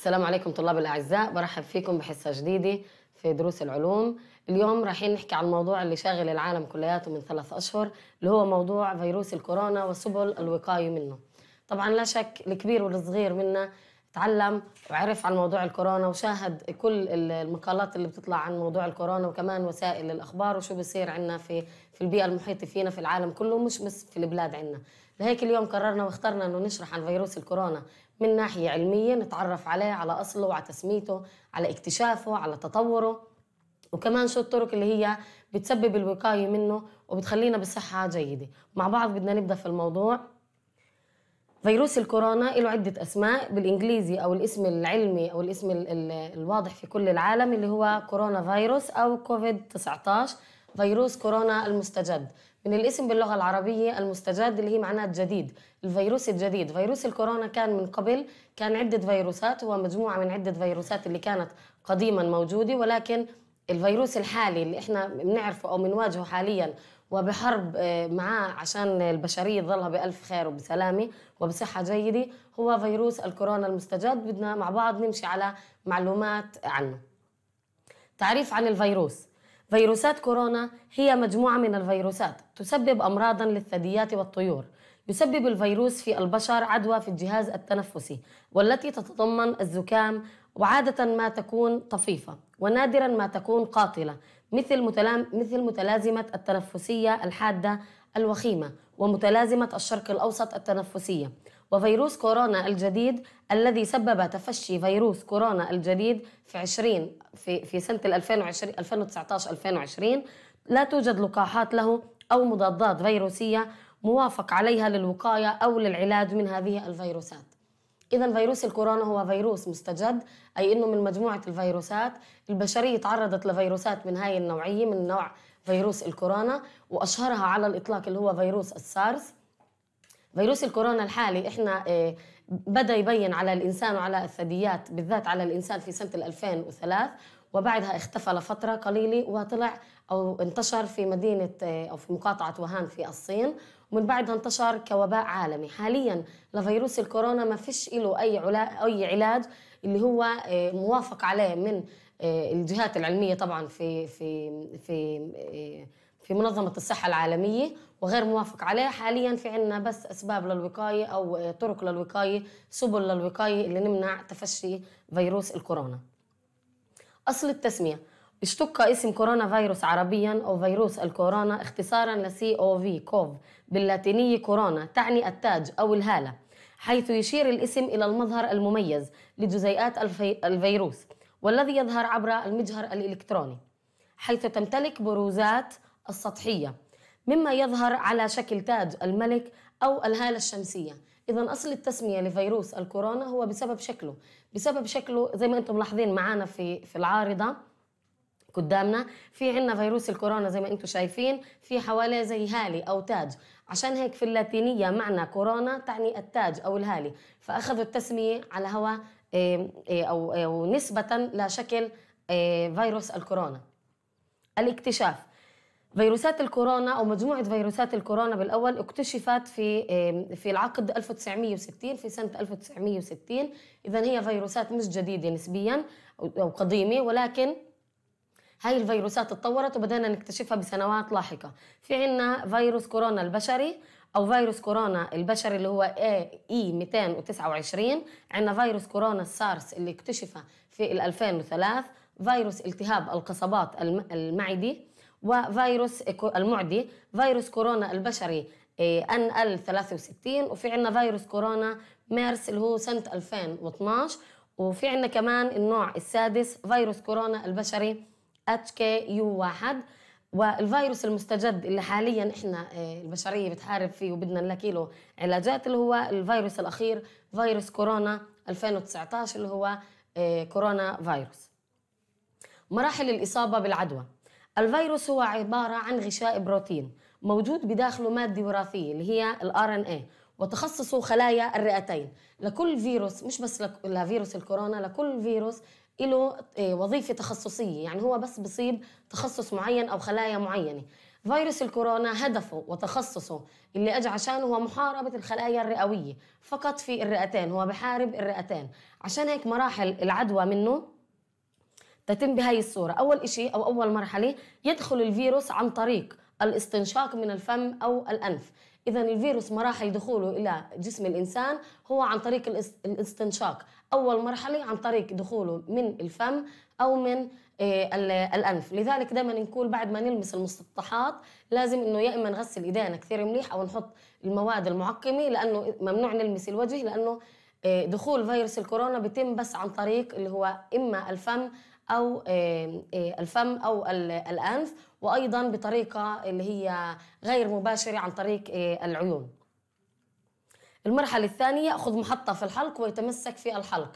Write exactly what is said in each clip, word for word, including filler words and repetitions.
السلام عليكم طلاب الأعزاء، برحب فيكم بحصة جديدة في دروس العلوم. اليوم رايحين نحكي عن الموضوع اللي شاغل العالم كلياته من ثلاث أشهر، اللي هو موضوع فيروس الكورونا وسبل الوقاية منه. طبعا لا شك الكبير والصغير منا تعلم وعرف عن موضوع الكورونا وشاهد كل المقالات اللي بتطلع عن موضوع الكورونا، وكمان وسائل الأخبار وشو بصير عنا في في البيئة المحيطة فينا في العالم كله، مش بس في البلاد عنا. لهيك اليوم قررنا واخترنا انه نشرح عن فيروس الكورونا من ناحية علمية، نتعرف عليه، على أصله وعلى تسميته، على اكتشافه، على تطوره، وكمان شو الطرق اللي هي بتسبب الوقاية منه وبتخلينا بصحة جيدة. مع بعض بدنا نبدأ في الموضوع. فيروس الكورونا له عدة أسماء بالإنجليزي، أو الاسم العلمي أو الاسم ال ال الواضح في كل العالم اللي هو كورونا فيروس أو كوفيد تسعة عشر، فيروس كورونا المستجد. من الاسم باللغة العربية المستجد اللي هي معناه جديد، الفيروس الجديد. فيروس الكورونا كان من قبل كان عدة فيروسات، هو مجموعة من عدة فيروسات اللي كانت قديما موجودة، ولكن الفيروس الحالي اللي احنا بنعرفه أو بنواجهه حاليا وبحرب معاه عشان البشرية تظلها بألف خير وبسلامة وبصحة جيدة هو فيروس الكورونا المستجد. بدنا مع بعض نمشي على معلومات عنه. تعريف عن الفيروس: فيروسات كورونا هي مجموعة من الفيروسات تسبب أمراضاً للثدييات والطيور. يسبب الفيروس في البشر عدوى في الجهاز التنفسي، والتي تتضمن الزكام، وعادة ما تكون طفيفة ونادراً ما تكون قاتلة، مثل متلام مثل متلازمة التنفسية الحادة الوخيمة ومتلازمة الشرق الأوسط التنفسية. وفيروس كورونا الجديد الذي سبب تفشي فيروس كورونا الجديد في عشرين في في سنة ألفين وعشرين ألفين وتسعة عشر ألفين وعشرين لا توجد لقاحات له أو مضادات فيروسية موافق عليها للوقاية أو للعلاج من هذه الفيروسات. إذن فيروس الكورونا هو فيروس مستجد، أي إنه من مجموعة الفيروسات. البشرية تعرضت لفيروسات من هاي النوعية، من نوع فيروس الكورونا، وأشهرها على الإطلاق اللي هو فيروس السارس. فيروس الكورونا الحالي إحنا بدأ يبين على الإنسان وعلى الثدييات، بالذات على الإنسان في سنة ألفين وثلاثة، وبعدها اختفى لفترة قليلة وطلع أو انتشر في مدينة أو في مقاطعة ووهان في الصين، ومن بعدها انتشر كوباء عالمي. حاليا لفيروس الكورونا ما فيش له أي أي علاج اللي هو موافق عليه من الجهات العلمية طبعا في في في في منظمة الصحة العالمية، وغير موافق عليه. حاليا في عنا بس أسباب للوقاية أو طرق للوقاية، سبل للوقاية اللي نمنع تفشي فيروس الكورونا. أصل التسمية: اشتق اسم كورونا فيروس عربيا أو فيروس الكورونا اختصارا لسي أو في كوف، باللاتينية كورونا تعني التاج أو الهالة، حيث يشير الاسم إلى المظهر المميز لجزيئات الفيروس والذي يظهر عبر المجهر الإلكتروني، حيث تمتلك بروزات السطحية مما يظهر على شكل تاج الملك أو الهالة الشمسية. إذن أصل التسمية لفيروس الكورونا هو بسبب شكله بسبب شكله زي ما أنتم ملاحظين معانا في في العارضة قدامنا، في عنا فيروس الكورونا زي ما أنتم شايفين في حواليه زي هالي أو تاج، عشان هيك في اللاتينية معنى كورونا تعني التاج أو الهالي، فأخذوا التسمية على هوا أو, أو نسبة لشكل فيروس الكورونا. الاكتشاف: فيروسات الكورونا أو مجموعة فيروسات الكورونا بالأول اكتشفت في في العقد ألف وتسعمية وستين، في سنة ألف وتسعمية وستين. إذن هي فيروسات مش جديدة نسبيا أو قديمة، ولكن هاي الفيروسات اتطورت وبدأنا نكتشفها بسنوات لاحقة. في عنا فيروس كورونا البشري أو فيروس كورونا البشري اللي هو إي مئتين وتسعة وعشرين، عنا فيروس كورونا السارس اللي اكتشف في ألفين وثلاثة، فيروس التهاب القصبات المعدي، وفيروس المعدي، فيروس كورونا البشري إن إل ثلاثة وستين، وفي عنا فيروس كورونا ميرس اللي هو سنة ألفين واثناشر، وفي عنا كمان النوع السادس فيروس كورونا البشري إتش كي يو واحد. والفيروس المستجد اللي حاليا احنا البشرية بتحارب فيه وبدنا نلاقي له علاجات اللي هو الفيروس الأخير فيروس كورونا ألفين وتسعة عشر اللي هو كورونا فيروس. مراحل الإصابة بالعدوى: الفيروس هو عبارة عن غشاء بروتين موجود بداخله مادة وراثية اللي هي ال آر إن إيه، وتخصصه خلايا الرئتين. لكل فيروس، مش بس لفيروس الكورونا، لكل فيروس له وظيفة تخصصية، يعني هو بس بصيب تخصص معين أو خلايا معينة. فيروس الكورونا هدفه وتخصصه اللي أجى عشانه هو محاربة الخلايا الرئوية فقط في الرئتين، هو بحارب الرئتين. عشان هيك مراحل العدوى منه تتم بهاي الصورة. أول إشي أو أول مرحلة يدخل الفيروس عن طريق الاستنشاق من الفم أو الأنف. إذا الفيروس مراحل دخوله إلى جسم الإنسان هو عن طريق الاستنشاق. أول مرحلة عن طريق دخوله من الفم أو من الأنف. لذلك دائما نقول بعد ما نلمس المسطحات لازم إنه يا إما نغسل إيدينا كثير مليح أو نحط المواد المعقمة، لأنه ممنوع نلمس الوجه، لأنه دخول فيروس الكورونا بيتم بس عن طريق اللي هو إما الفم أو الفم أو الأنف، وأيضا بطريقة اللي هي غير مباشرة عن طريق العيون. المرحلة الثانية يأخذ محطة في الحلق ويتمسك في الحلق.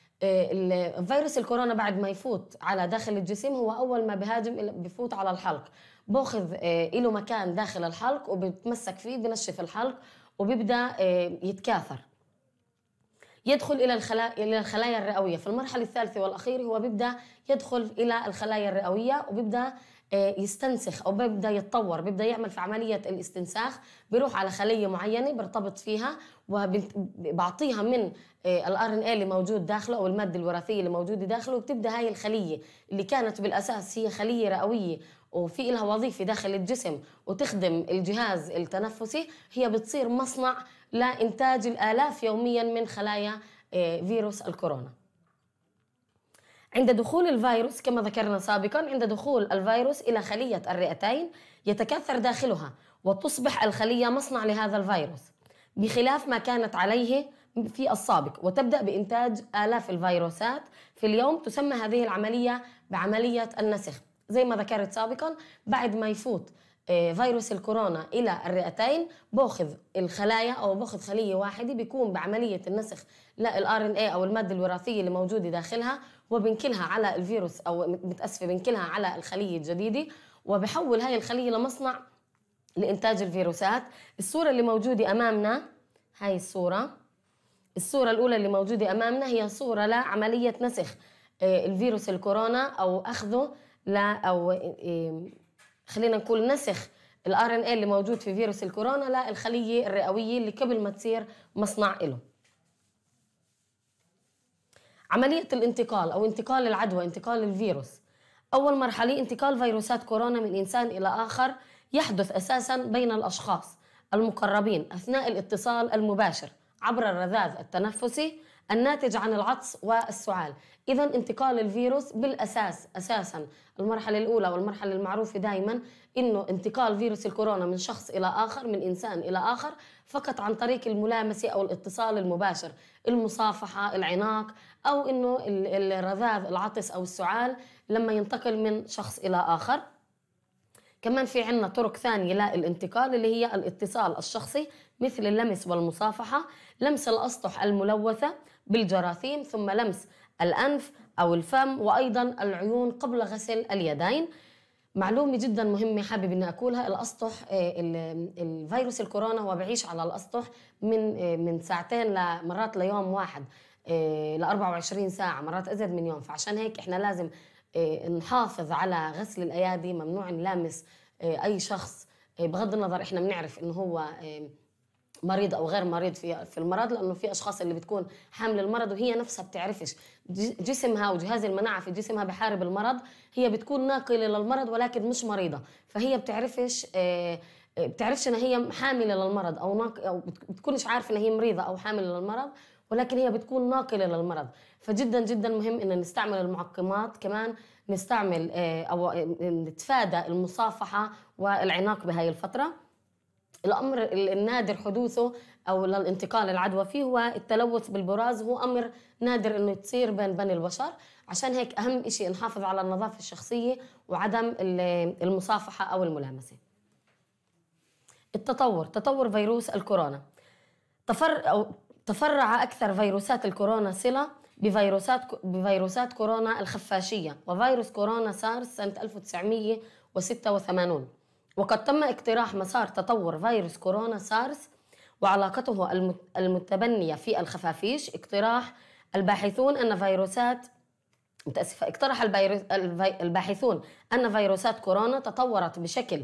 فيروس الكورونا بعد ما يفوت على داخل الجسم هو أول ما بهاجم بفوت على الحلق، باخذ له مكان داخل الحلق وبتمسك فيه، بنشف الحلق وبيبدأ يتكاثر، يدخل إلى الخلايا إلى الخلايا الرئوية. في المرحلة الثالثة والأخيرة هو بيبدأ يدخل إلى الخلايا الرئوية وبيبدأ يستنسخ أو بيبدأ يتطور، بيبدأ يعمل في عملية الاستنساخ، بيروح على خلية معينة بيرتبط فيها وبعطيها من الار ان اي اللي موجود داخله أو المادة الوراثية اللي موجودة داخله، وبتبدأ هاي الخلية اللي كانت بالأساس هي خلية رئوية وفي لها وظيفة داخل الجسم وتخدم الجهاز التنفسي، هي بتصير مصنع لإنتاج الآلاف يوميا من خلايا فيروس الكورونا. عند دخول الفيروس كما ذكرنا سابقا، عند دخول الفيروس إلى خلية الرئتين يتكاثر داخلها وتصبح الخلية مصنع لهذا الفيروس بخلاف ما كانت عليه في السابق، وتبدأ بإنتاج آلاف الفيروسات في اليوم. تسمى هذه العملية بعملية النسخ. زي ما ذكرت سابقا، بعد ما يفوت فيروس الكورونا إلى الرئتين باخذ الخلايا أو باخذ خلية واحدة بيكون بعملية النسخ للآر إن إيه أو المادة الوراثية اللي موجودة داخلها، وبنكلها على الفيروس أو متأسفة بنكلها على الخلية الجديدة، وبحول هاي الخلية لمصنع لإنتاج الفيروسات. الصورة اللي موجودة أمامنا هاي الصورة، الصورة الأولى اللي موجودة أمامنا هي صورة لعملية نسخ الفيروس الكورونا أو أخذه ل أو خلينا نقول نسخ الار ان اي اللي موجود في فيروس الكورونا للخليه الرئويه اللي قبل ما تصير مصنع له. عمليه الانتقال او انتقال العدوى، انتقال الفيروس. اول مرحله انتقال فيروسات كورونا من انسان الى اخر يحدث اساسا بين الاشخاص المقربين اثناء الاتصال المباشر عبر الرذاذ التنفسي الناتج عن العطس والسعال. إذن انتقال الفيروس بالأساس أساساً المرحلة الأولى والمرحلة المعروفة دائماً إنه انتقال فيروس الكورونا من شخص إلى آخر، من إنسان إلى آخر، فقط عن طريق الملامسة أو الاتصال المباشر، المصافحة، العناق، أو إنه الرذاذ العطس أو السعال لما ينتقل من شخص إلى آخر. كمان في عنا طرق ثانية للانتقال اللي هي الاتصال الشخصي مثل اللمس والمصافحة، لمس الأسطح الملوثة بالجراثيم، ثم لمس الأنف أو الفم وأيضا العيون قبل غسل اليدين. معلومة جدا مهمة حابب أن أقولها، الأسطح الفيروس الكورونا هو بعيش على الأسطح من من ساعتين لمرات ليوم واحد ل أربعة وعشرين ساعة، مرات أزيد من يوم. فعشان هيك إحنا لازم نحافظ على غسل الأيادي، ممنوع نلامس أي شخص بغض النظر إحنا بنعرف إنه هو مريض أو غير مريض في في المرض، لأنه في أشخاص اللي بتكون حامل المرض وهي نفسها بتعرفش، جسمها وجهاز المناعة في جسمها بحارب المرض، هي بتكون ناقلة للمرض ولكن مش مريضة، فهي بتعرفش بتعرفش إن هي حاملة للمرض أو ناق أو بتكونش عارفة إن هي مريضة أو حاملة للمرض، ولكن هي بتكون ناقلة للمرض. فجدا جدا مهم إن نستعمل المعقمات، كمان نستعمل أو نتفادى المصافحة والعناق بهاي الفترة. الأمر النادر حدوثه أو للانتقال العدوى فيه هو التلوث بالبراز، هو أمر نادر إنه تصير بين بني البشر. عشان هيك أهم إشي نحافظ على النظافة الشخصية وعدم المصافحة أو الملامسة. التطور، تطور فيروس الكورونا. تفر أو تفرع أكثر فيروسات الكورونا صلة بفيروسات بفيروسات كورونا الخفاشية وفيروس كورونا سارس سنة ألف وتسعمئة وستة وثمانين. وقد تم اقتراح مسار تطور فيروس كورونا سارس وعلاقته المتبنية في الخفافيش. اقتراح الباحثون أن فيروسات متأسفة اقترح الباحثون أن فيروسات كورونا تطورت بشكل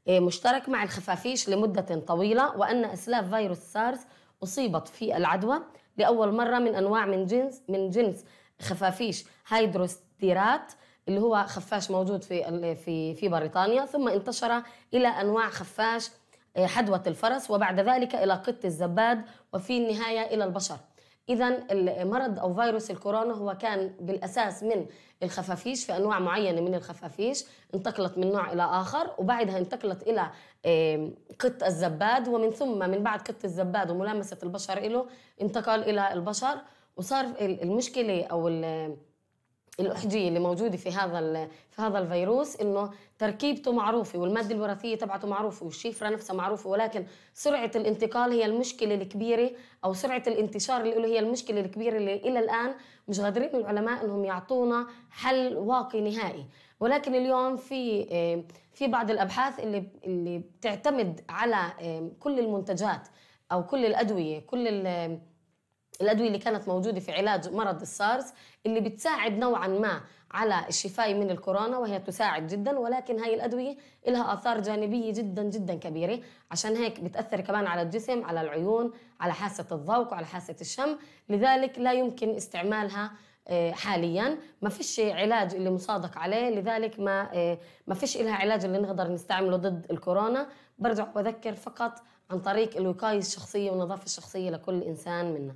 مشترك مع الخفافيش لمدة طويلة، وأن أسلاف فيروس سارس أصيبت في العدوى لأول مرة من أنواع من جنس من جنس خفافيش هيدروستيرات اللي هو خفاش موجود في في في بريطانيا، ثم انتشر إلى أنواع خفاش حدوة الفرس، وبعد ذلك إلى قط الزباد، وفي النهاية إلى البشر. إذن المرض أو فيروس الكورونا هو كان بالأساس من الخفافيش، في أنواع معينة من الخفافيش انتقلت من نوع إلى آخر، وبعدها انتقلت إلى قط الزباد، ومن ثم من بعد قط الزباد وملامسة البشر له انتقل إلى البشر. وصار المشكلة أو الأحجية اللي موجودة في هذا في هذا الفيروس إنه تركيبته معروفة والمادة الوراثية تبعته معروفة والشفرة نفسها معروفة، ولكن سرعة الانتقال هي المشكلة الكبيرة، أو سرعة الانتشار اللي له هي المشكلة الكبيرة اللي إلى الآن مش قادرين العلماء إنهم يعطونا حل واقعي نهائي. ولكن اليوم في في بعض الأبحاث اللي اللي بتعتمد على كل المنتجات أو كل الأدوية كل الأدوية اللي كانت موجودة في علاج مرض السارس اللي بتساعد نوعاً ما على الشفاء من الكورونا، وهي تساعد جداً، ولكن هاي الأدوية لها آثار جانبية جداً جداً كبيرة، عشان هيك بتأثر كمان على الجسم، على العيون، على حاسة الذوق وعلى حاسة الشم، لذلك لا يمكن استعمالها حالياً. ما فيش علاج اللي مصادق عليه، لذلك ما ما فيش إلها علاج اللي نقدر نستعمله ضد الكورونا. برجع وأذكر فقط عن طريق الوقاية الشخصية والنظافة الشخصية لكل إنسان منا.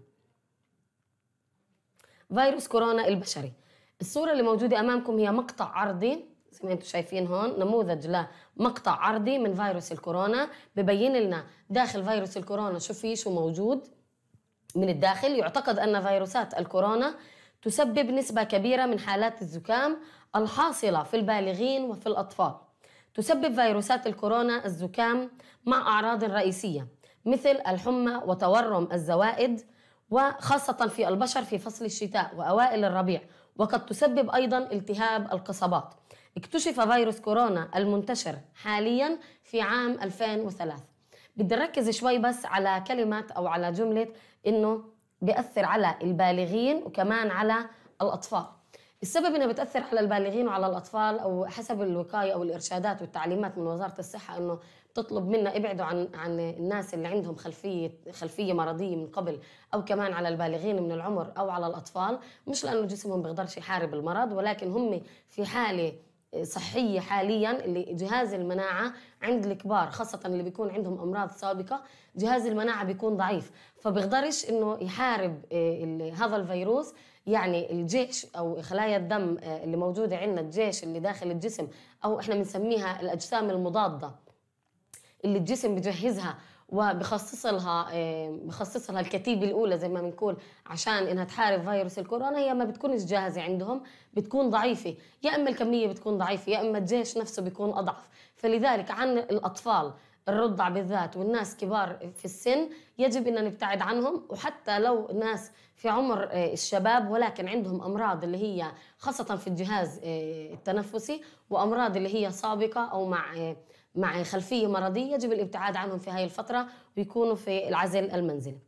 فيروس كورونا البشري. الصورة اللي موجودة أمامكم هي مقطع عرضي زي ما انتم شايفين هون، نموذج لمقطع عرضي من فيروس الكورونا ببين لنا داخل فيروس الكورونا شو فيه شو موجود من الداخل. يعتقد أن فيروسات الكورونا تسبب نسبة كبيرة من حالات الزكام الحاصلة في البالغين وفي الأطفال. تسبب فيروسات الكورونا الزكام مع أعراض رئيسية مثل الحمى وتورم الزوائد، وخاصة في البشر في فصل الشتاء وأوائل الربيع، وقد تسبب أيضا التهاب القصبات. اكتشف فيروس كورونا المنتشر حاليا في عام ألفين وثلاثة. بدي نركز شوي بس على كلمة أو على جملة إنه بيأثر على البالغين وكمان على الأطفال. السبب إنه بتأثر على البالغين وعلى الأطفال أو حسب الوقاية أو الإرشادات والتعليمات من وزارة الصحة إنه تطلب منا ابعدوا عن عن الناس اللي عندهم خلفية خلفية مرضية من قبل، أو كمان على البالغين من العمر أو على الأطفال، مش لأنه جسمهم بيقدرش يحارب المرض، ولكن هم في حالة صحية حاليا اللي جهاز المناعة عند الكبار خاصة اللي بيكون عندهم أمراض سابقة جهاز المناعة بيكون ضعيف، فبيقدرش إنه يحارب هذا الفيروس. يعني الجيش أو خلايا الدم اللي موجودة عندنا، الجيش اللي داخل الجسم أو إحنا بنسميها الأجسام المضادة اللي الجسم بجهزها وبخصص لها بخصص لها الكتيبة الأولى زي ما بنقول عشان إنها تحارب فيروس الكورونا، هي ما بتكونش جاهزة عندهم، بتكون ضعيفة، يا إما الكمية بتكون ضعيفة يا إما الجيش نفسه بيكون أضعف. فلذلك عن الأطفال الرضع بالذات والناس كبار في السن يجب أن نبتعد عنهم، وحتى لو ناس في عمر الشباب ولكن عندهم أمراض اللي هي خاصة في الجهاز التنفسي وأمراض اللي هي سابقة أو مع مع خلفية مرضية يجب الابتعاد عنهم في هاي الفترة ويكونوا في العزل المنزلي.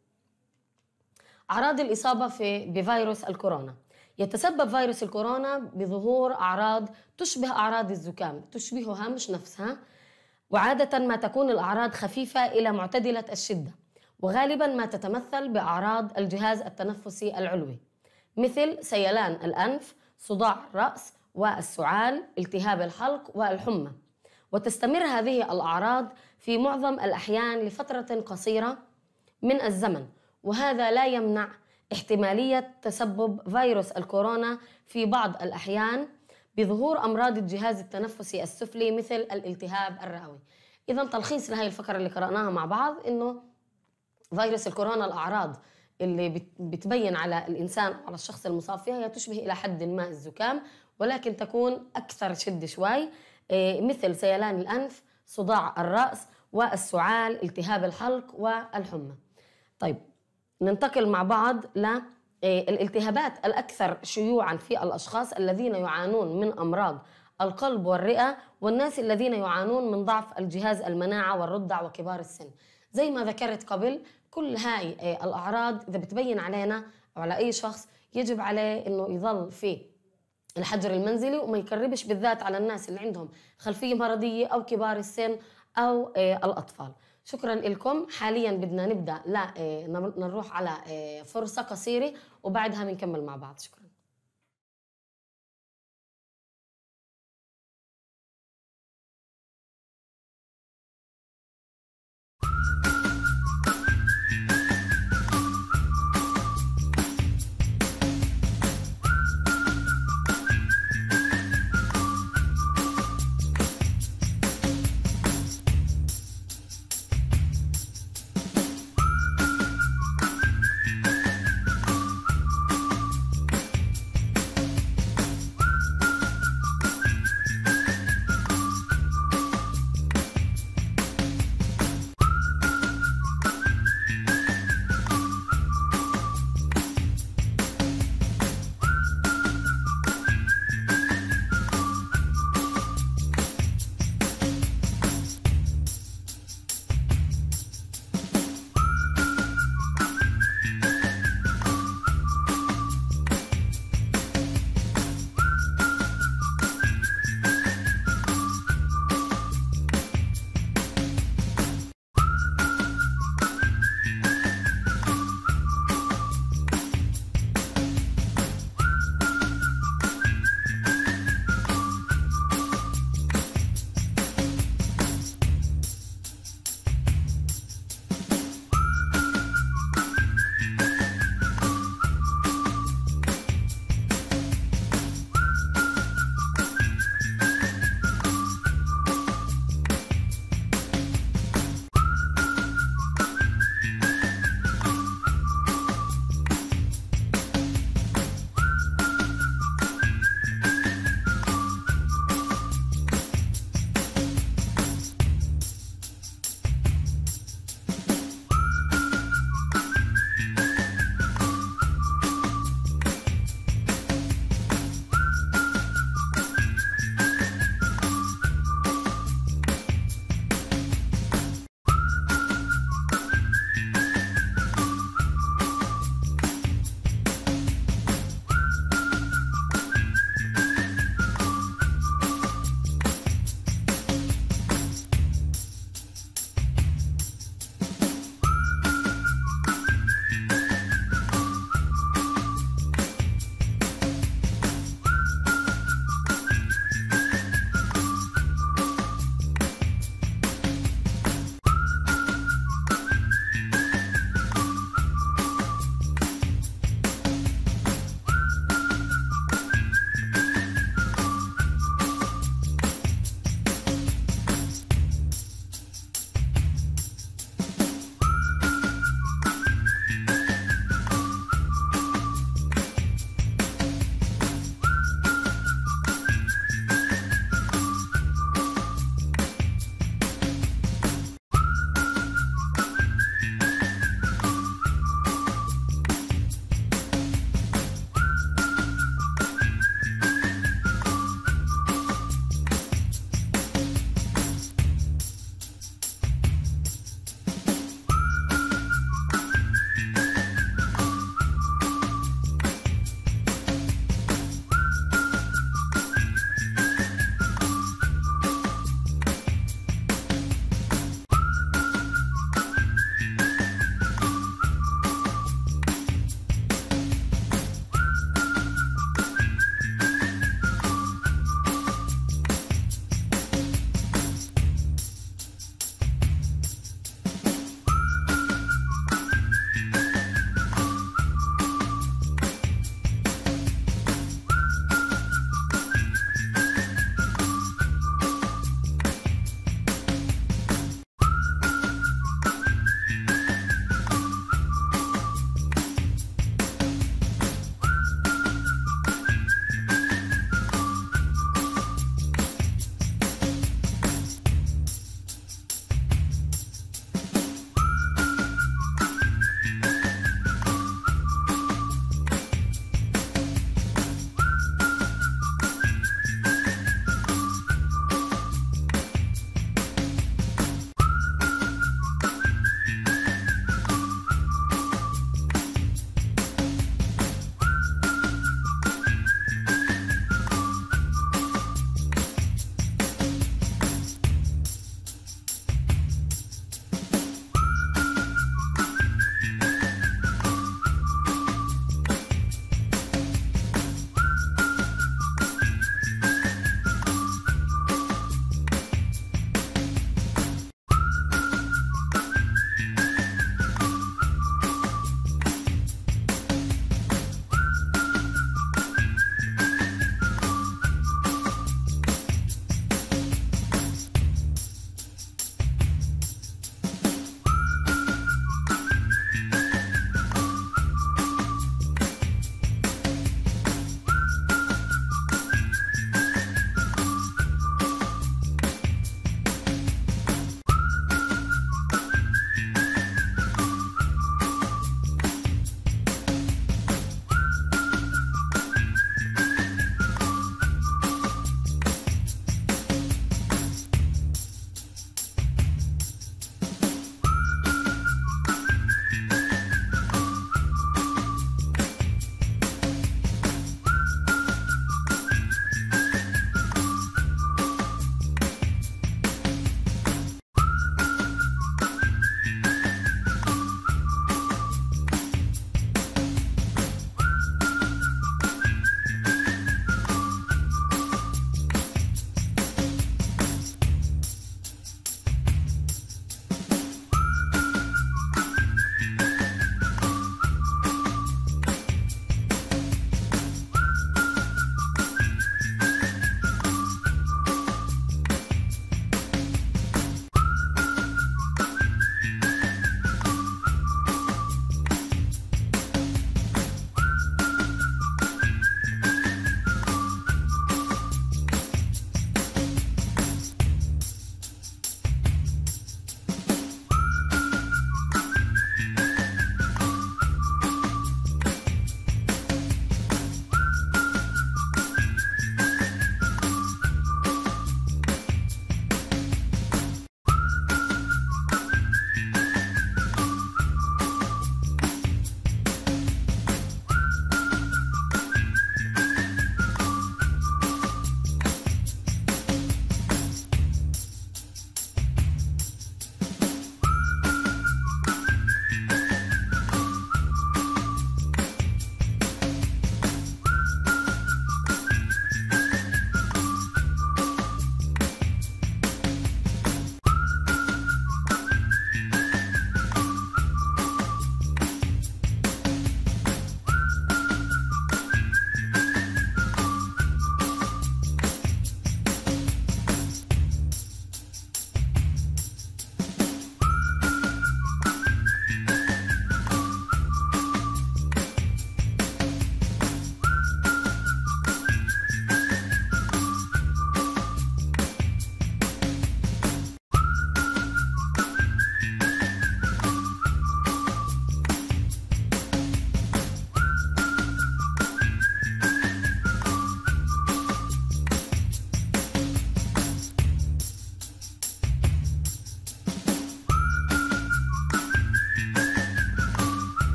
أعراض الإصابة في بفيروس الكورونا. يتسبب فيروس الكورونا بظهور أعراض تشبه أعراض الزكام، تشبهها مش نفسها، وعادة ما تكون الأعراض خفيفة إلى معتدلة الشدة، وغالبا ما تتمثل بأعراض الجهاز التنفسي العلوي مثل سيلان الأنف، صداع الرأس والسعال، التهاب الحلق والحمى. وتستمر هذه الأعراض في معظم الأحيان لفترة قصيرة من الزمن، وهذا لا يمنع احتمالية تسبب فيروس الكورونا في بعض الأحيان بظهور أمراض الجهاز التنفسي السفلي مثل الالتهاب الرئوي. إذا تلخيص لهي الفقرة اللي قرأناها مع بعض إنه فيروس الكورونا الأعراض اللي بتبين على الإنسان أو على الشخص المصاب فيها هي تشبه إلى حد ما الزكام، ولكن تكون أكثر شدة شوي مثل سيلان الأنف، صداع الرأس والسعال، التهاب الحلق والحمى. طيب ننتقل مع بعض للالتهابات الأكثر شيوعاً في الأشخاص الذين يعانون من أمراض القلب والرئة والناس الذين يعانون من ضعف الجهاز المناعة والرضع وكبار السن. زي ما ذكرت قبل كل هاي الأعراض إذا بتبين علينا أو على أي شخص يجب عليه إنه يظل في الحجر المنزلي وما يقربش بالذات على الناس اللي عندهم خلفية مرضية أو كبار السن أو الأطفال. شكرا لكم. حاليا بدنا نبدأ لا نروح على فرصة قصيرة وبعدها بنكمل مع بعض. شكرا.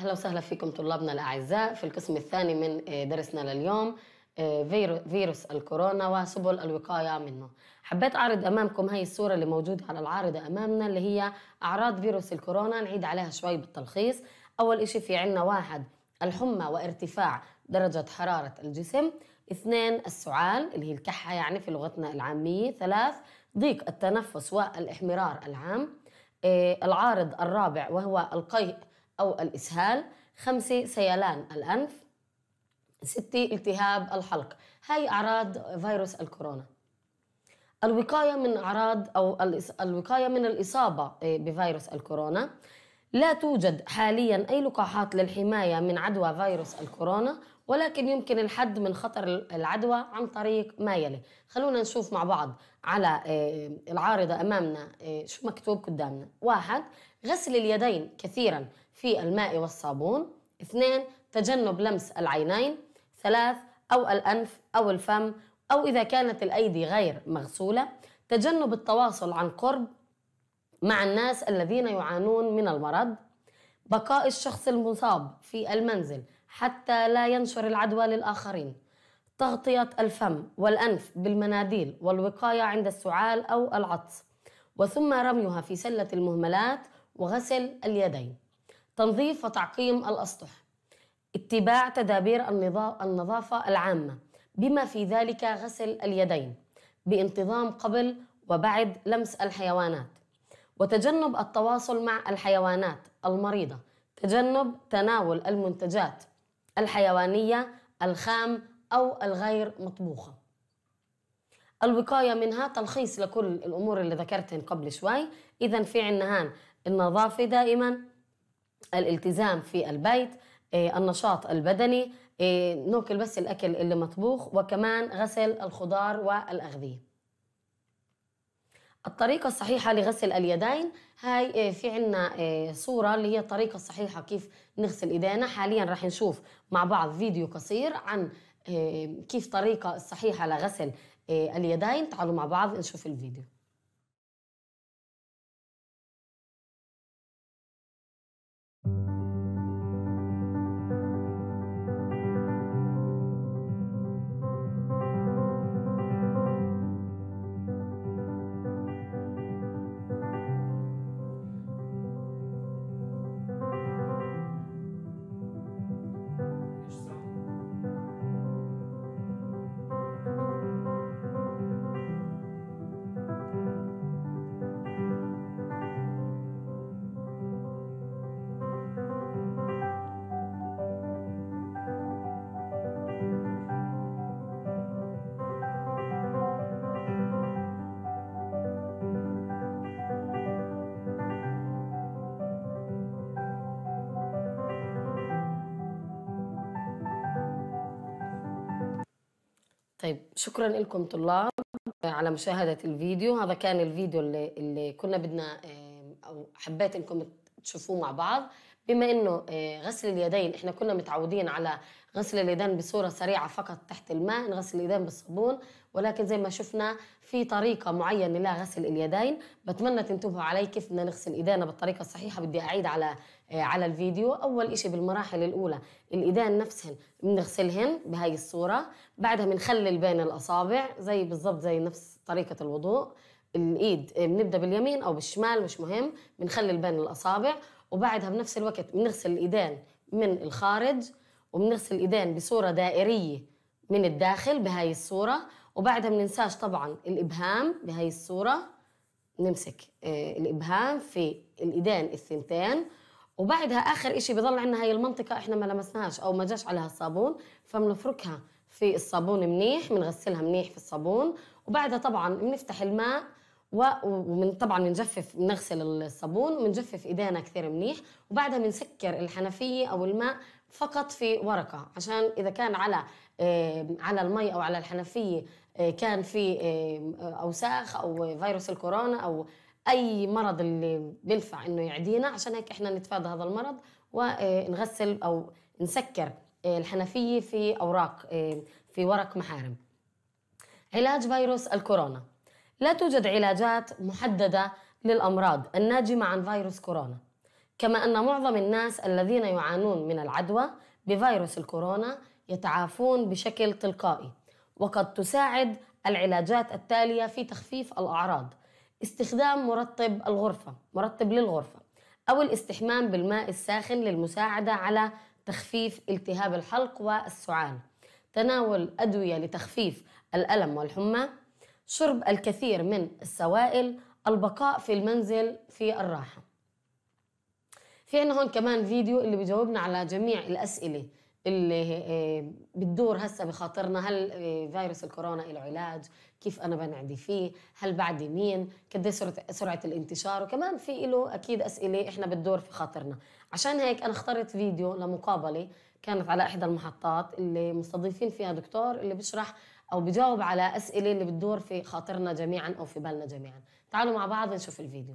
أهلا وسهلا فيكم طلابنا الأعزاء في القسم الثاني من درسنا لليوم فيروس الكورونا وسبل الوقاية منه. حبيت أعرض أمامكم هاي الصورة اللي موجودة على العارضة أمامنا اللي هي أعراض فيروس الكورونا. نعيد عليها شوي بالتلخيص. أول إشي في عنا واحد الحمى وارتفاع درجة حرارة الجسم. اثنين السعال اللي هي الكحة يعني في لغتنا العامية. ثلاث ضيق التنفس والإحمرار العام. العارض الرابع وهو القيء أو الإسهال. خمسة سيلان الأنف. ستة التهاب الحلق. هاي أعراض فيروس الكورونا. الوقاية من أعراض أو الوقاية من الإصابة بفيروس الكورونا. لا توجد حاليا أي لقاحات للحماية من عدوى فيروس الكورونا، ولكن يمكن الحد من خطر العدوى عن طريق ما يلي. خلونا نشوف مع بعض على العارضة أمامنا شو مكتوب قدامنا. واحد غسل اليدين كثيرا في الماء والصابون. اثنين تجنب لمس العينين. ثلاث أو الأنف أو الفم، أو إذا كانت الأيدي غير مغسولة تجنب التواصل عن قرب مع الناس الذين يعانون من المرض. بقاء الشخص المصاب في المنزل حتى لا ينشر العدوى للآخرين. تغطية الفم والأنف بالمناديل والوقاية عند السعال أو العطس، وثم رميها في سلة المهملات وغسل اليدين. تنظيف وتعقيم الأسطح. اتباع تدابير النظافة العامة بما في ذلك غسل اليدين بانتظام قبل وبعد لمس الحيوانات. وتجنب التواصل مع الحيوانات المريضة. تجنب تناول المنتجات الحيوانية الخام أو الغير مطبوخة. الوقاية منها تلخيص لكل الأمور اللي ذكرتهن قبل شوي. إذن في عنا هان النظافة دائما، الالتزام في البيت، النشاط البدني، ناكل بس الأكل اللي مطبوخ، وكمان غسل الخضار والأغذية. الطريقة الصحيحة لغسل اليدين، هاي في عنا صورة اللي هي الطريقة الصحيحة كيف نغسل إيدينا. حاليا رح نشوف مع بعض فيديو قصير عن كيف طريقة الصحيحة لغسل اليدين. تعالوا مع بعض نشوف الفيديو. طيب شكرا لكم طلاب على مشاهدة الفيديو. هذا كان الفيديو اللي, اللي كنا بدنا أو حبيت إنكم تشوفوه مع بعض. بما إنه غسل اليدين إحنا كنا متعودين على غسل اليدين بصورة سريعة فقط تحت الماء، نغسل اليدين بالصابون، ولكن زي ما شفنا في طريقة معينة لغسل اليدين. بتمنى تنتبهوا علي كيف بدنا نغسل إيدينا بالطريقة الصحيحة. بدي أعيد على على الفيديو. أول إشي بالمراحل الأولى الإيدين نفسهن بنغسلهن بهاي الصورة، بعدها بنخلل بين الأصابع زي بالضبط زي نفس طريقة الوضوء. الإيد بنبدأ باليمين أو بالشمال مش مهم، بنخلل بين الأصابع، وبعدها بنفس الوقت بنغسل الإيدين من الخارج، وبنغسل الإيدين بصورة دائرية من الداخل بهاي الصورة. وبعدها بننساش طبعا الإبهام بهاي الصورة، نمسك الإبهام في الإيدين الثنتين. وبعدها آخر إشي بضل عنا هاي المنطقة إحنا ما لمسناهاش أو ما جاش عليها الصابون، فبنفركها في الصابون منيح، بنغسلها منيح في الصابون. وبعدها طبعا بنفتح الماء ومن طبعا بنجفف، بنغسل الصابون وبنجفف إيدينا كثير منيح. وبعدها بنسكر الحنفية أو الماء فقط في ورقة، عشان إذا كان على على المي أو على الحنفية كان في أوساخ أو فيروس الكورونا أو أي مرض اللي بينفع إنه يعدينا، عشان هيك إحنا نتفادى هذا المرض ونغسل أو نسكر الحنفية في أوراق في ورق محارم. علاج فيروس الكورونا. لا توجد علاجات محددة للأمراض الناجمة عن فيروس كورونا. كما أن معظم الناس الذين يعانون من العدوى بفيروس الكورونا يتعافون بشكل تلقائي. وقد تساعد العلاجات التالية في تخفيف الأعراض: استخدام مرطب الغرفة، مرطب للغرفة، أو الاستحمام بالماء الساخن للمساعدة على تخفيف التهاب الحلق والسعال، تناول أدوية لتخفيف الألم والحمى، شرب الكثير من السوائل، البقاء في المنزل في الراحة. في عنا هون كمان فيديو اللي بيجاوبنا على جميع الأسئلة اللي بتدور هسه بخاطرنا. هل فيروس الكورونا له علاج؟ كيف أنا بنعدي فيه؟ هل بعدي مين؟ قد سرعة سرعة الانتشار؟ وكمان في له أكيد أسئلة إحنا بتدور في خاطرنا. عشان هيك أنا اخترت فيديو لمقابلة كانت على إحدى المحطات اللي مستضيفين فيها دكتور اللي بيشرح أو بيجاوب على أسئلة اللي بتدور في خاطرنا جميعا أو في بالنا جميعا. تعالوا مع بعض نشوف الفيديو.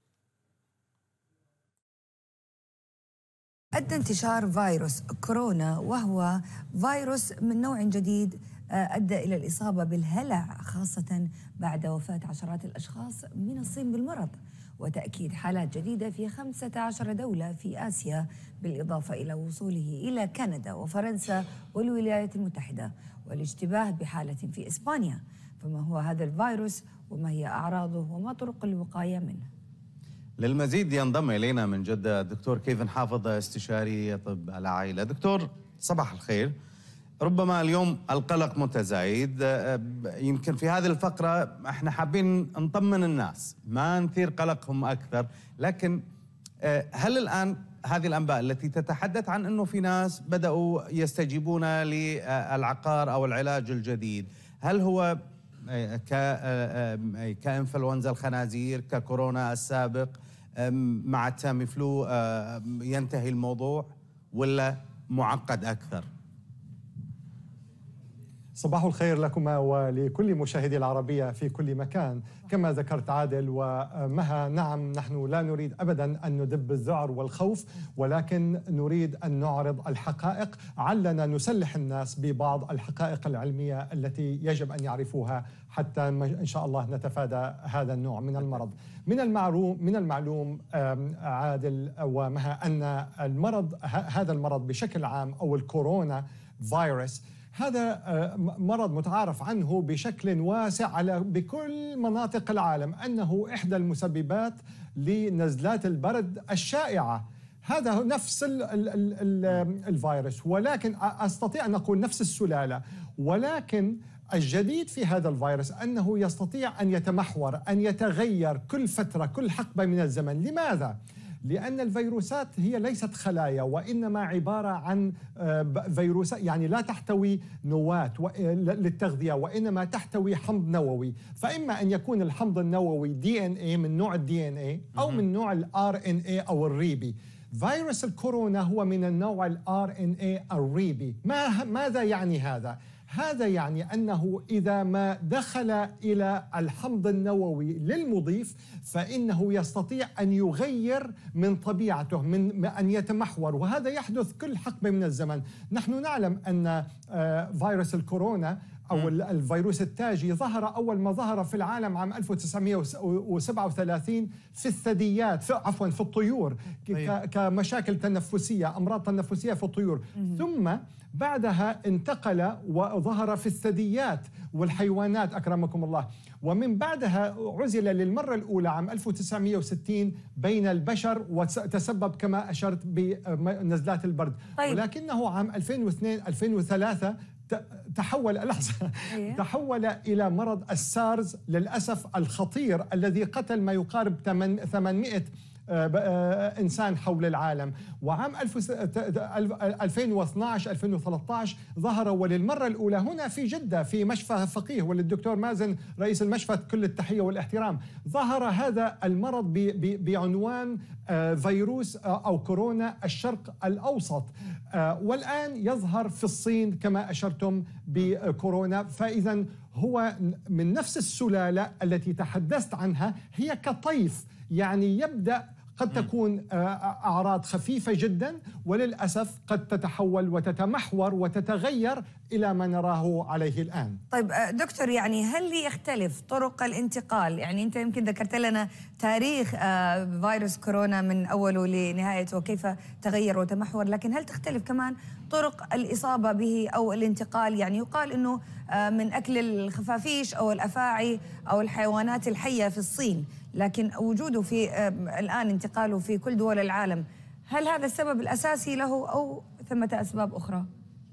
أدى انتشار فيروس كورونا، وهو فيروس من نوع جديد أدى إلى الإصابة بالهلع، خاصة بعد وفاة عشرات الأشخاص من الصين بالمرض، وتأكيد حالات جديدة في خمسة عشر دولة في آسيا، بالإضافة إلى وصوله إلى كندا وفرنسا والولايات المتحدة، والاشتباه بحالة في إسبانيا. فما هو هذا الفيروس وما هي أعراضه وما طرق الوقاية منه؟ للمزيد ينضم إلينا من جدة الدكتور كيفن حافظ، استشاري طب العائلة. دكتور صباح الخير. ربما اليوم القلق متزايد، يمكن في هذه الفقرة احنا حابين نطمن الناس ما نثير قلقهم أكثر، لكن هل الآن هذه الأنباء التي تتحدث عن أنه في ناس بدأوا يستجيبون للعقار أو العلاج الجديد، هل هو كإنفلونزا الخنازير ككورونا السابق مع التامي فلو ينتهي الموضوع، ولا معقد أكثر؟ صباح الخير لكما ولكل مشاهدي العربية في كل مكان. كما ذكرت عادل ومها، نعم نحن لا نريد أبدا أن ندب الذعر والخوف، ولكن نريد أن نعرض الحقائق، علنا نسلح الناس ببعض الحقائق العلمية التي يجب أن يعرفوها حتى إن شاء الله نتفادى هذا النوع من المرض. من المعلوم من المعلوم عادل ومها أن المرض هذا المرض بشكل عام أو الكورونا فيروس هذا مرض متعارف عنه بشكل واسع على بكل مناطق العالم أنه إحدى المسببات لنزلات البرد الشائعة. هذا نفس ال ال ال ال الفيروس، ولكن أستطيع أن أقول نفس السلالة، ولكن الجديد في هذا الفيروس أنه يستطيع أن يتمحور، أن يتغير كل فترة، كل حقبة من الزمن. لماذا؟ لأن الفيروسات هي ليست خلايا، وإنما عبارة عن فيروسات، يعني لا تحتوي نواة للتغذية، وإنما تحتوي حمض نووي. فإما أن يكون الحمض النووي دي إن إيه من نوع الدي إن إيه أو من نوع الآر إن إيه أو الريبي. فيروس الكورونا هو من النوع الآر إن إيه الريبي. ما ماذا يعني هذا؟ هذا يعني أنه إذا ما دخل إلى الحمض النووي للمضيف فإنه يستطيع أن يغير من طبيعته، من أن يتمحور، وهذا يحدث كل حقبة من الزمن. نحن نعلم أن فيروس الكورونا أو الفيروس التاجي ظهر أول ما ظهر في العالم عام ألف وتسعمئة وسبعة وثلاثين في الثدييات، في عفوا في الطيور، كمشاكل تنفسية، أمراض تنفسية في الطيور. ثم بعدها انتقل وظهر في الثدييات والحيوانات أكرمكم الله، ومن بعدها عزل للمرة الأولى عام ألف وتسعمئة وستين بين البشر وتسبب كما أشرت بنزلات البرد. طيب. ولكنه عام ألفين واثنين ألفين وثلاثة تحول لحظة تحول إلى مرض السارز للأسف الخطير الذي قتل ما يقارب ثمانمئة إنسان حول العالم. وعام ألفين واثناشر ألفين وثلاثة عشر ظهر وللمرة الأولى هنا في جدة في مشفى فقيه، وللدكتور مازن رئيس المشفى كل التحية والاحترام. ظهر هذا المرض بعنوان فيروس أو كورونا الشرق الأوسط، والآن يظهر في الصين كما أشرتم بكورونا. فإذا هو من نفس السلالة التي تحدثت عنها، هي كطيف، يعني يبدأ قد تكون أعراض خفيفة جدا، وللأسف قد تتحول وتتمحور وتتغير إلى ما نراه عليه الآن. طيب دكتور، يعني هل يختلف طرق الانتقال؟ يعني أنت يمكن ذكرت لنا تاريخ فيروس كورونا من أوله لنهايته وكيف تغير وتمحور، لكن هل تختلف كمان طرق الإصابة به أو الانتقال؟ يعني يقال أنه من أكل الخفافيش أو الأفاعي أو الحيوانات الحية في الصين، لكن وجوده في الآن انتقاله في كل دول العالم، هل هذا السبب الأساسي له أو ثمة أسباب أخرى؟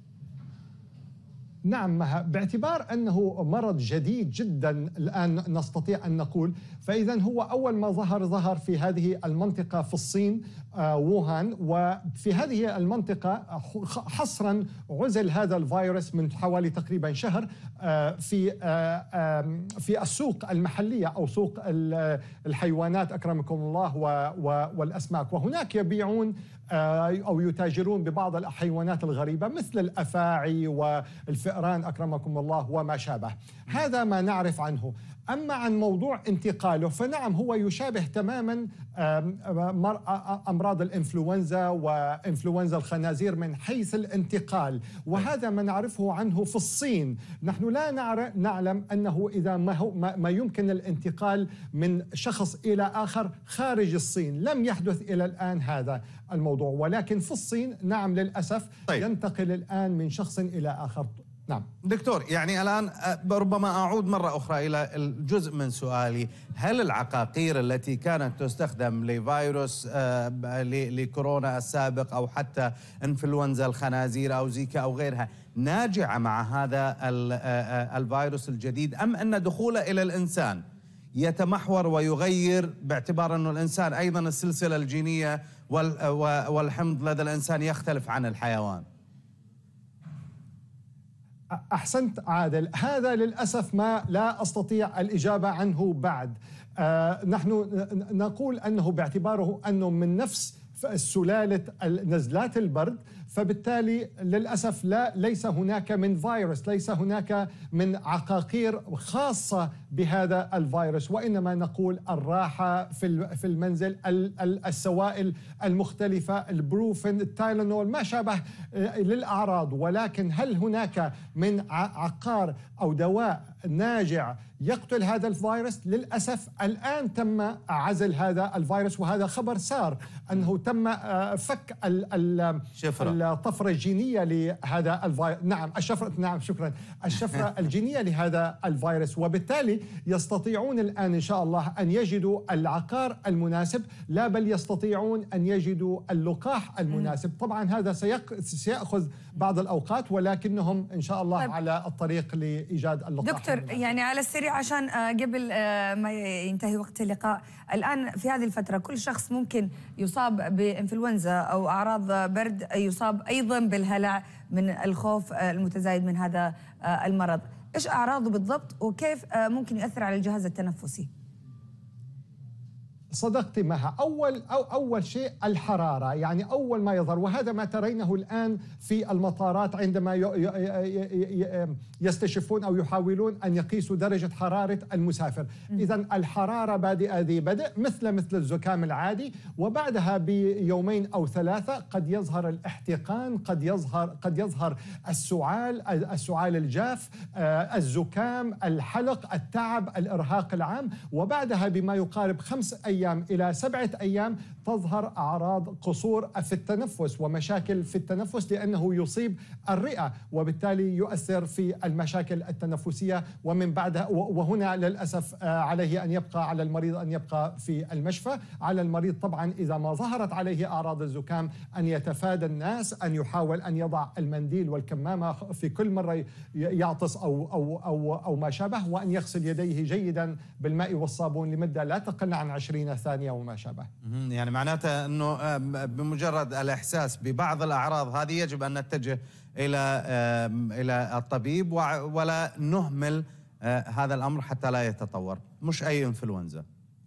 نعم، باعتبار أنه مرض جديد جدا الآن نستطيع أن نقول، فإذا هو أول ما ظهر ظهر في هذه المنطقة في الصين، ووهان، وفي هذه المنطقة حصرا عزل هذا الفيروس من حوالي تقريبا شهر في في السوق المحلية أو سوق الحيوانات أكرمكم الله والأسماك، وهناك يبيعون أو يتاجرون ببعض الحيوانات الغريبة مثل الأفاعي والفئران أكرمكم الله وما شابه. هذا ما نعرف عنه. أما عن موضوع انتقاله فنعم، هو يشابه تماما أمراض الإنفلونزا وإنفلونزا الخنازير من حيث الانتقال، وهذا ما نعرفه عنه في الصين. نحن لا نعلم أنه إذا ما, هو ما يمكن الانتقال من شخص إلى آخر خارج الصين، لم يحدث إلى الآن هذا الموضوع، ولكن في الصين نعم للأسف طيب. ينتقل الآن من شخص إلى آخر. نعم دكتور، يعني الآن ربما أعود مرة أخرى إلى الجزء من سؤالي، هل العقاقير التي كانت تستخدم لفيروس لكورونا السابق أو حتى انفلونزا الخنازير أو زيكا أو غيرها ناجعة مع هذا الفيروس الجديد، أم أن دخوله إلى الإنسان يتمحور ويغير باعتبار أن الإنسان أيضا السلسلة الجينية والحمض لدى الإنسان يختلف عن الحيوان؟ أحسنت عادل، هذا للأسف ما لا أستطيع الإجابة عنه بعد. آه نحن نقول أنه باعتباره أنه من نفس سلالة نزلات البرد، فبالتالي للأسف لا ليس هناك من فيروس، ليس هناك من عقاقير خاصة بهذا الفيروس، وإنما نقول الراحة في في المنزل، السوائل المختلفة، البروفين، التايلانول، ما شابه للأعراض. ولكن هل هناك من عقار أو دواء ناجع يقتل هذا الفيروس؟ للأسف الآن تم عزل هذا الفيروس، وهذا خبر سار أنه تم فك الطفرة الجينية لهذا الفيروس. نعم الشفرة، نعم شكرا، الشفرة الجينية لهذا الفيروس، وبالتالي يستطيعون الآن إن شاء الله أن يجدوا العقار المناسب، لا بل يستطيعون أن يجدوا اللقاح المناسب. طبعا هذا سيأخذ بعض الأوقات، ولكنهم إن شاء الله طيب. على الطريق لإيجاد اللقاح. دكتور المناسب. يعني على السريع عشان قبل ما ينتهي وقت اللقاء، الآن في هذه الفترة كل شخص ممكن يصاب بإنفلونزا أو أعراض برد، يصاب أيضا بالهلع من الخوف المتزايد من هذا المرض. إيش أعراضه بالضبط وكيف ممكن يؤثر على الجهاز التنفسي؟ صدقت معها. أول أو أول شيء الحرارة، يعني أول ما يظهر، وهذا ما ترينه الآن في المطارات عندما يستشفون أو يحاولون أن يقيسوا درجة حرارة المسافر. إذا الحرارة بادئة ذي بدء مثل مثل الزكام العادي، وبعدها بيومين أو ثلاثة قد يظهر الاحتقان، قد يظهر قد يظهر السعال السعال الجاف، الزكام، الحلق، التعب، الإرهاق العام، وبعدها بما يقارب خمس أيام أيام إلى سبعة أيام تظهر أعراض قصور في التنفس ومشاكل في التنفس، لأنه يصيب الرئة وبالتالي يؤثر في المشاكل التنفسية. ومن بعدها وهنا للأسف عليه أن يبقى على المريض أن يبقى في المشفى. على المريض طبعا إذا ما ظهرت عليه أعراض الزكام أن يتفادى الناس، أن يحاول أن يضع المنديل والكمامة في كل مرة يعطس أو أو أو أو ما شابه، وأن يغسل يديه جيدا بالماء والصابون لمدة لا تقل عن عشرين ثانية وما شابه. يعني معناته أنه بمجرد الإحساس ببعض الأعراض هذه يجب أن نتجه إلى إلى الطبيب ولا نهمل هذا الأمر حتى لا يتطور، مش أي إنفلونزا.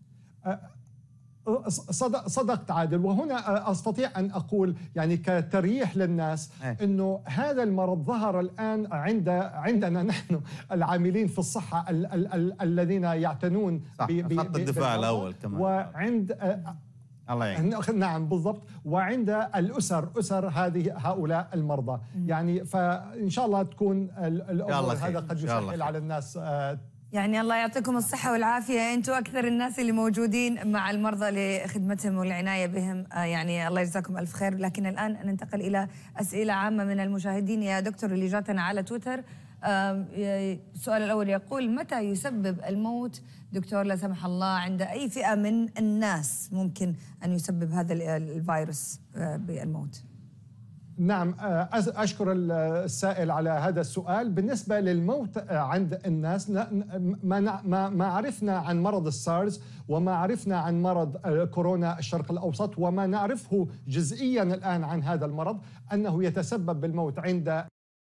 صدقت عادل، وهنا أستطيع أن أقول يعني كتريح للناس أنه هذا المرض ظهر الآن عند عندنا نحن العاملين في الصحة ال ال ال الذين يعتنون بخط الدفاع الأول كمان، وعند الله يعين. نعم بالضبط. وعند الأسر أسر هذه هؤلاء المرضى يعني، فإن شاء الله تكون الأمور هذا قد يسهل على الناس. يعني الله يعطيكم الصحة والعافية، أنتم أكثر الناس اللي موجودين مع المرضى لخدمتهم والعناية بهم، يعني الله يجزاكم ألف خير. لكن الآن ننتقل إلى أسئلة عامة من المشاهدين يا دكتور اللي جاتنا على تويتر. السؤال الأول يقول: متى يسبب الموت دكتور لا سمح الله عند أي فئة من الناس ممكن أن يسبب هذا الفيروس بالموت؟ نعم، أشكر السائل على هذا السؤال. بالنسبة للموت عند الناس، ما ما عرفنا عن مرض السارز وما عرفنا عن مرض كورونا الشرق الأوسط وما نعرفه جزئيا الآن عن هذا المرض أنه يتسبب بالموت عند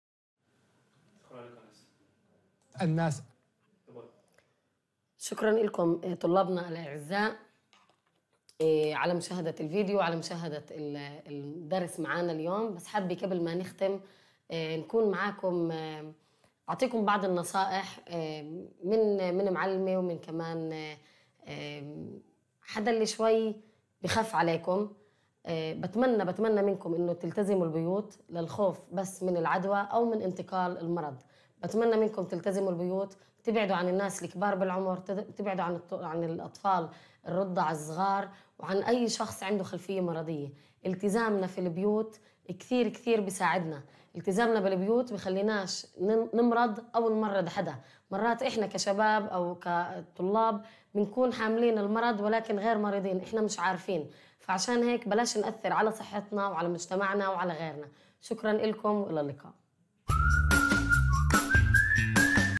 الناس. شكرا لكم طلابنا الأعزاء على مشاهدة الفيديو، على مشاهدة الدرس معنا اليوم. بس حابة قبل ما نختم نكون معاكم، أعطيكم بعض النصائح من من معلمة ومن كمان حدا اللي شوي بخاف عليكم. بتمنى بتمنى منكم إنه تلتزموا البيوت للخوف بس من العدوى أو من انتقال المرض. بتمنى منكم تلتزموا البيوت، تبعدوا عن الناس الكبار بالعمر، تبعدوا عن عن الأطفال الرضع الصغار، وعن أي شخص عنده خلفية مرضية. التزامنا في البيوت كثير كثير بيساعدنا. التزامنا بالبيوت بخليناش نمرض أو نمرض حدا. مرات إحنا كشباب أو كطلاب بنكون حاملين المرض ولكن غير مريضين، إحنا مش عارفين. فعشان هيك بلاش نأثر على صحتنا وعلى مجتمعنا وعلى غيرنا. شكرا لكم وإلى اللقاء.